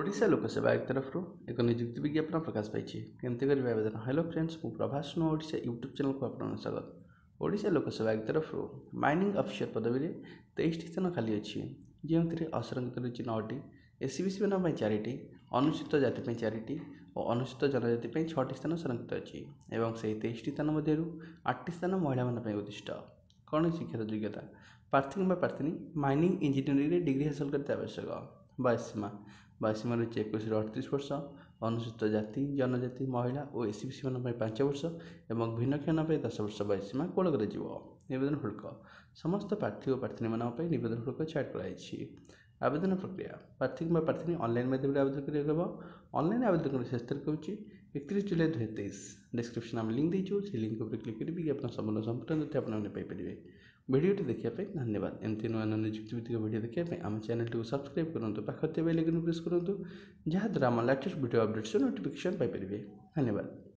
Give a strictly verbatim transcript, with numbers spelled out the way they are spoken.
ओडिशा लोकसेवा आयोग तरफ एक नियुक्ति विज्ञापन प्रकाश पाई केमती करेंगे आवेदन। हेलो फ्रेंड्स, मु प्रभास नु ओडिशा यूट्यूब चैनल को आपन स्वागत। ओडिशा लोकसेवा आयोग तरफ माइनिंग अफिसर पदवी में तेईस स्थान खाली अच्छी, जो असंरक्षित रही नौटी, एससीबीसी मान चारिटी, अनुसूचित जाति चारिटी और अनुसूचित जनजाति छटी स्थान संरक्षित अच्छी और से तेईस स्थान मध्य आठ स्थान महिला मान उद्दिष्ट। कौन शिक्षार योग्यता? प्रार्थी कि प्रार्थी माइनिंग इंजीनियरिंग डिग्री हासिल करते आवश्यक। बयसीमा बयसीमा रही एक अड़तीस वर्ष, अनुसूचित जाति जनजाति महिला और एससीबीसी मान पांच वर्ष और भिन्नक्षम दस वर्ष बयसीमा कोल कर नवेदन शुल्क समस्त प्रार्थी और प्रार्थी मान नवेदन शुल्क छाड़ कर। आवेदन प्रक्रिया प्रार्थी कि प्रार्थी ऑनलाइन माध्यम आवेदन करेगा। ऑनलाइन आवेदन शेष तारीख होची इकतीस जुलाई दुई हजार तेईस। डिस्क्रिप्शन में लिंक देचु, से लिंक पर क्लिक करेंगे आप संपूर्ण संपूर्ण तथ्य आपने पाइपर। वीडियोटी देखने धन्यवाद। एमती नुआ नुआ नियुक्ति भित्तिक वीडियो देखने आम चैनल को सब्सक्राइब करूँ, पाखे बेल आइकन प्रेस करूँ, जहाँद्वारा आम लेटेस्ट वीडियो अपडेट्स नोटिफिकेशन पाइपर। धन्यवाद।